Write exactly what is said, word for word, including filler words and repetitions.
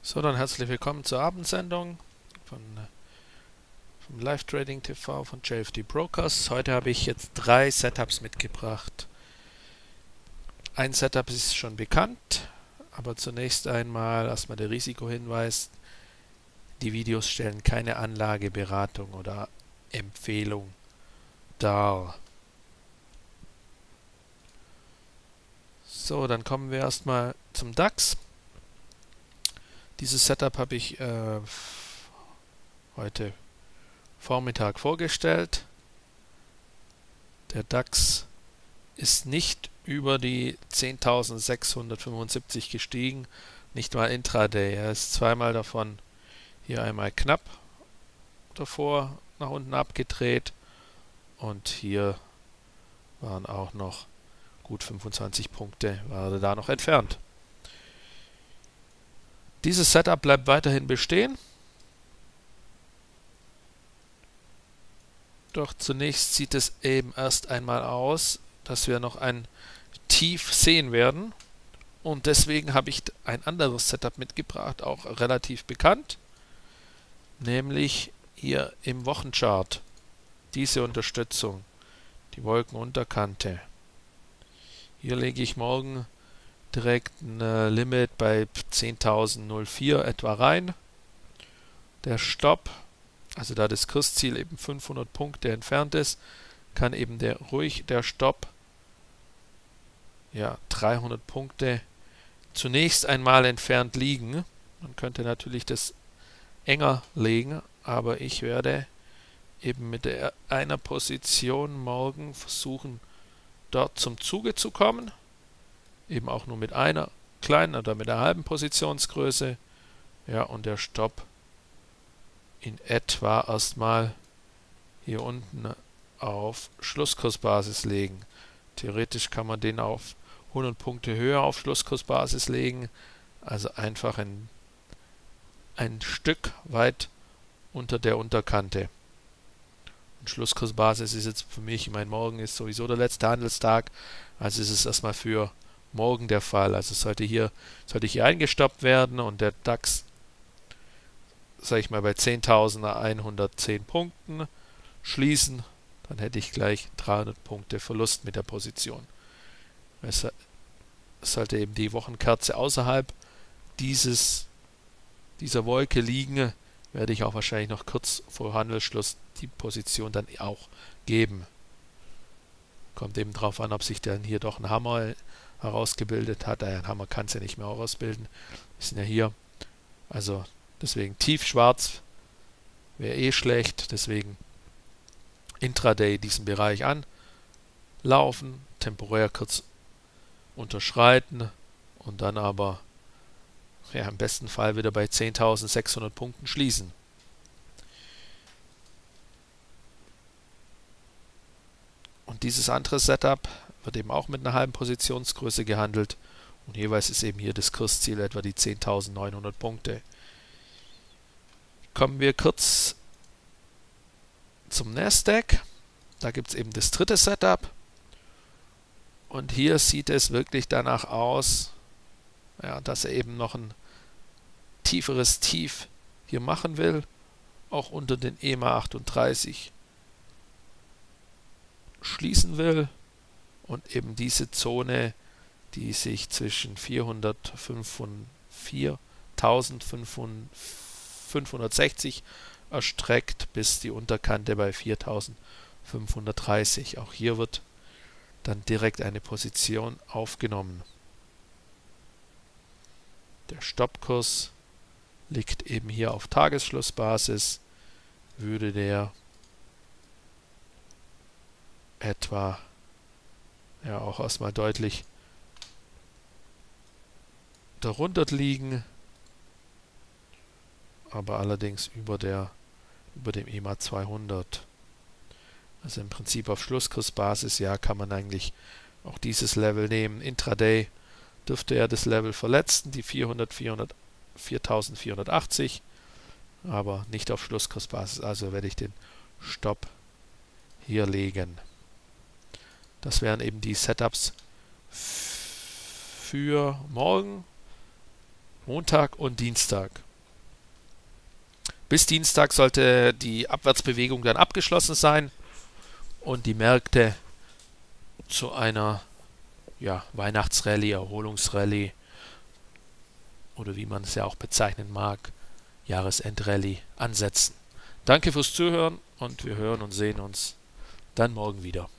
So, dann herzlich willkommen zur Abendsendung von, vom Live Trading T V von J F D Brokers. Heute habe ich jetzt drei Setups mitgebracht. Ein Setup ist schon bekannt, aber zunächst einmal erstmal der Risikohinweis. Die Videos stellen keine Anlageberatung oder Empfehlung dar. So, dann kommen wir erstmal zum DAX. Dieses Setup habe ich äh, heute Vormittag vorgestellt. Der DAX ist nicht über die zehntausendsechshundertfünfundsiebzig gestiegen, nicht mal intraday. Er ist zweimal davon hier einmal knapp davor nach unten abgedreht und hier waren auch noch gut fünfundzwanzig Punkte, war er da noch entfernt. Dieses Setup bleibt weiterhin bestehen. Doch zunächst sieht es eben erst einmal aus, dass wir noch ein Tief sehen werden. Und deswegen habe ich ein anderes Setup mitgebracht, auch relativ bekannt. Nämlich hier im Wochenchart. Diese Unterstützung, die Wolkenunterkante. Hier lege ich morgen direkt ein Limit bei zehntausendvier etwa rein. Der Stopp, also da das Kursziel eben fünfhundert Punkte entfernt ist, kann eben der ruhig der Stopp ja dreihundert Punkte zunächst einmal entfernt liegen. Man könnte natürlich das enger legen, aber ich werde eben mit der einer Position morgen versuchen, dort zum Zuge zu kommen. Eben auch nur mit einer kleinen oder mit einer halben Positionsgröße. Ja, und der Stopp in etwa erstmal hier unten auf Schlusskursbasis legen. Theoretisch kann man den auf hundert Punkte höher auf Schlusskursbasis legen, also einfach ein, ein Stück weit unter der Unterkante. Und Schlusskursbasis ist jetzt für mich, mein Morgen ist sowieso der letzte Handelstag, also ist es erstmal für morgen der Fall. Also sollte hier, sollte hier eingestoppt werden und der DAX, sage ich mal, bei zehntausendeinhundertzehn Punkten schließen, dann hätte ich gleich dreihundert Punkte Verlust mit der Position. Es sollte eben die Wochenkerze außerhalb dieses, dieser Wolke liegen, werde ich auch wahrscheinlich noch kurz vor Handelsschluss die Position dann auch geben. Kommt eben darauf an, ob sich dann hier doch ein Hammer herausgebildet hat. Ein Hammer kann es ja nicht mehr herausbilden. Wir sind ja hier. Also deswegen tiefschwarz wäre eh schlecht. Deswegen Intraday diesen Bereich anlaufen, temporär kurz unterschreiten und dann aber ja, im besten Fall wieder bei zehntausendsechshundert Punkten schließen. Und dieses andere Setup wird eben auch mit einer halben Positionsgröße gehandelt und jeweils ist eben hier das Kursziel etwa die zehntausendneunhundert Punkte. Kommen wir kurz zum Nasdaq. Da gibt es eben das dritte Setup und hier sieht es wirklich danach aus, ja, dass er eben noch ein tieferes Tief hier machen will, auch unter den E M A achtunddreißig schließen will und eben diese Zone, die sich zwischen viertausendfünfhundertsechzig erstreckt bis die Unterkante bei viertausendfünfhundertdreißig. Auch hier wird dann direkt eine Position aufgenommen. Der Stoppkurs liegt eben hier auf Tagesschlussbasis, würde der etwa ja auch erstmal deutlich darunter liegen, aber allerdings über der über dem E M A zweihundert. Also im Prinzip auf Schlusskursbasis, ja, kann man eigentlich auch dieses Level nehmen. Intraday dürfte er das Level verletzen, die vierhundert, vierhundert, viertausendvierhundertachtzig, aber nicht auf Schlusskursbasis, also werde ich den Stopp hier legen. Das wären eben die Setups für morgen. Montag und Dienstag. Bis Dienstag sollte die Abwärtsbewegung dann abgeschlossen sein und die Märkte zu einer ja, Weihnachtsrallye, Erholungsrallye oder wie man es ja auch bezeichnen mag, Jahresendrallye ansetzen. Danke fürs Zuhören und wir hören und sehen uns dann morgen wieder.